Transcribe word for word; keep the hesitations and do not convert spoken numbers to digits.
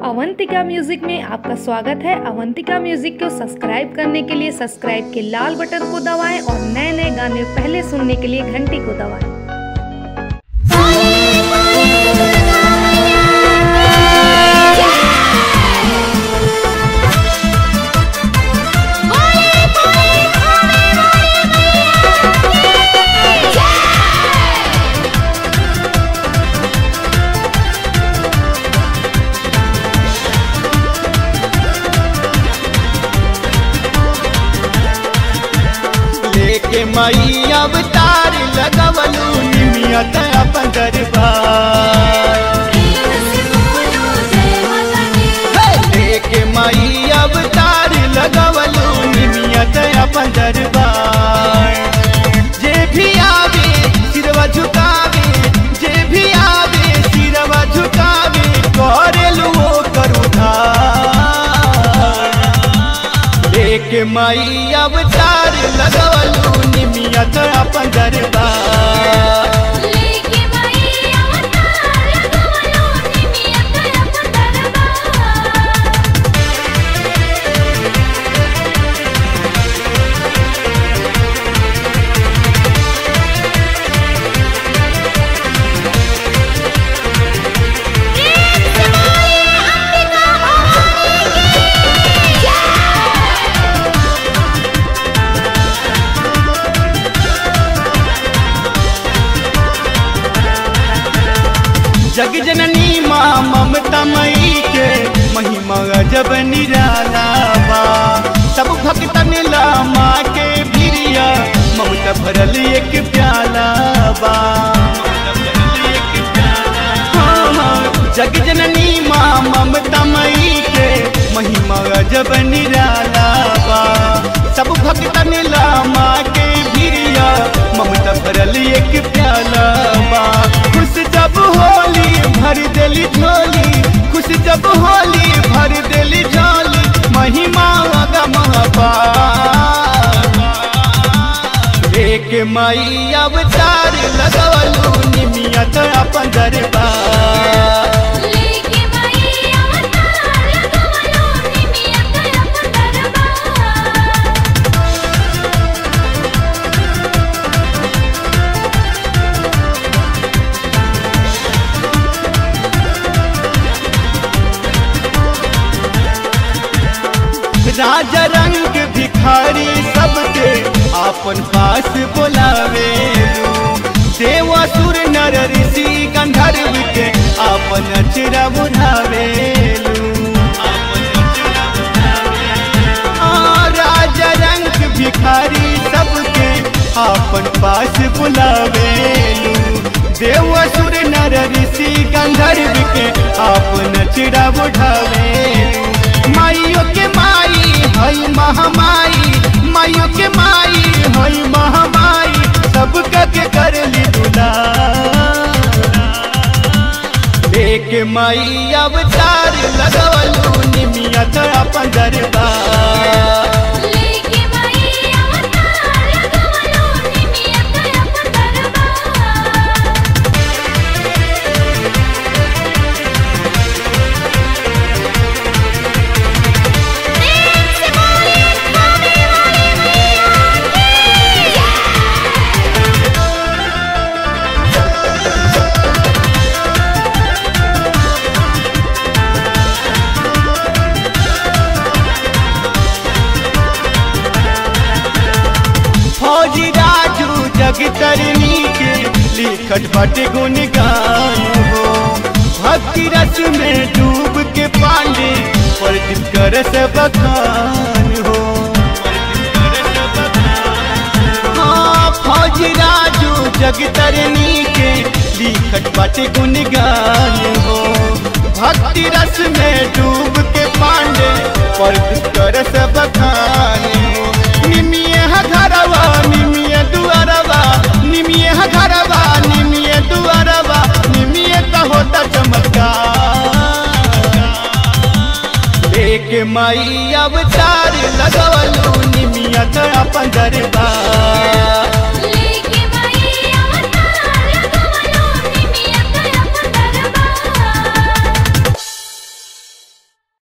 Avantika music में आपका स्वागत है। अवंतिका म्यूजिक को सब्सक्राइब करने के लिए सब्सक्राइब के लाल बटन को दबाएं और नए नए गाने पहले सुनने के लिए घंटी को दबाएं। के मई अवतार लगवलू निमियत अपन दरबार के मई अवतार लगवलू निमियत अपन दरबार। जे भी आवे सिरवा झुकावे, जे भी आवे सिरवा झुकावे, करेलू वो करुधार। के मई अवतार लगवलू निमियत अपन दरबार। जग जननी माँ ममता मई के महिमा जब निराला बा। सब भक्तन ला माँ के भिरिया ममता भरल एक प्याला बा। हाँ हाँ जग जननी माँ ममता मई के महिमा जब निराला बा। सब भक्तन ला माँ के भिरिया ममता भरल एक प्याला बा। खुश जब होली भर देली झोली, खुश जब होली भर देली झोली, महिमा अगम अपार। एक मई अवतार लगवलू निमियत अपन दरबार। राजा रंग भिखारी सबके आपन पास बुलावे, देवासुर नर ऋषि गंधर्व के आपन अचरा बुढ़ावे। राजा रंग भिखारी सबके आपन पास बुलावे, देवासुर नर ऋषि गंधर्व के आपन अचरा बुढ़ावे। माइयों के माई हई महामाई, माइयों के माई हई महामाई, सब के करली दुलार। एक मई अवतार लगवलू निमियत अपन दरबार। जगतरनी के लिखट बट गुणगान हो, भक्ति रस में डूब के पांडे प्रदीप करस बखान हो। हाँ फौज राजू जगतरनी के लिखट बट गुणगान हो, भक्ति रस में डूब के पांडे प्रदीप करस बखान हो। निमिये घरवा निमिये दुआरवा, निमिये घरवा निमिये दुआरवा, निमिये का होता चमत्कार। एक मई अवतार लगवलू निमियत अपन दरबार।